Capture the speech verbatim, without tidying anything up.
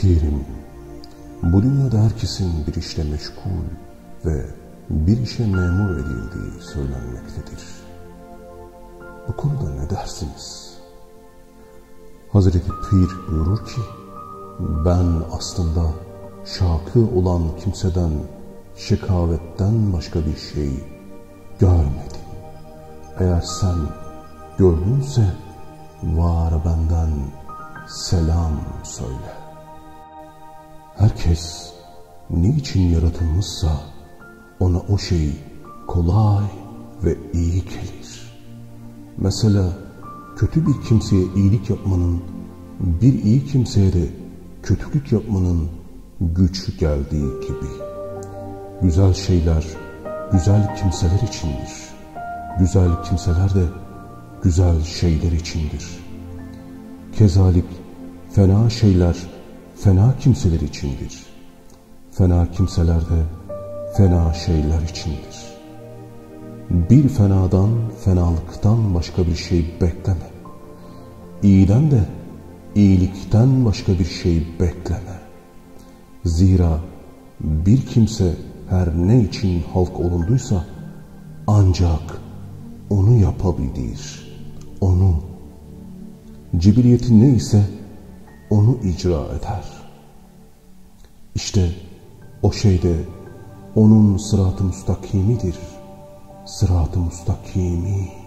Pirim, bu dünyada herkesin bir işle meşgul ve bir işe memur edildiği söylenmektedir. Bu konuda ne dersiniz? Hazreti Pir buyurur ki, ben aslında şakı olan kimseden şekavetten başka bir şey görmedim. Eğer sen gördünse var benden selam söyle. Herkes niçin yaratılmışsa ona o şey kolay ve iyi gelir. Mesela kötü bir kimseye iyilik yapmanın, bir iyi kimseye de kötülük yapmanın güç geldiği gibi. Güzel şeyler güzel kimseler içindir. Güzel kimseler de güzel şeyler içindir. Kezalik fena şeyler fena kimseler içindir. Fena kimseler de fena şeyler içindir. Bir fenadan, fenalıktan başka bir şey bekleme. İyiden de, iyilikten başka bir şey bekleme. Zira bir kimse her ne için halk olunduysa ancak onu yapabilir. Onu, cibiliyeti neyse onu icra eder. İşte o şey de onun sırat-ı müstakimidir. Sırat-ı müstakimi.